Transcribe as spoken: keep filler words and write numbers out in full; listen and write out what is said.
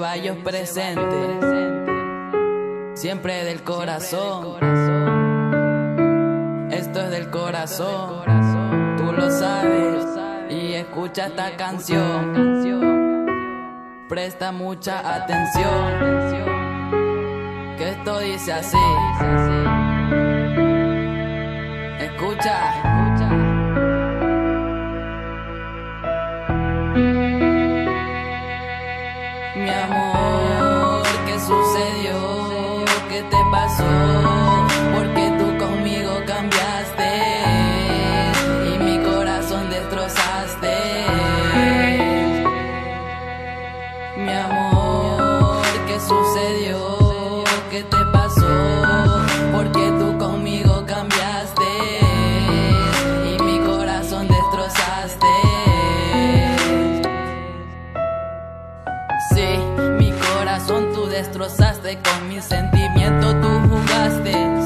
Ceballos presente, siempre del corazón. Esto es del corazón, tú lo sabes, y escucha esta canción. Presta mucha atención, que esto dice así. Escucha. Mi amor, ¿qué sucedió? ¿Qué te pasó? Porque tú conmigo cambiaste y mi corazón destrozaste. Mi amor, ¿qué sucedió? ¿Qué te pasó? Porque tú conmigo cambiaste y mi corazón destrozaste. Sí, mi corazón tú destrozaste, con mis sentimientos tú jugaste.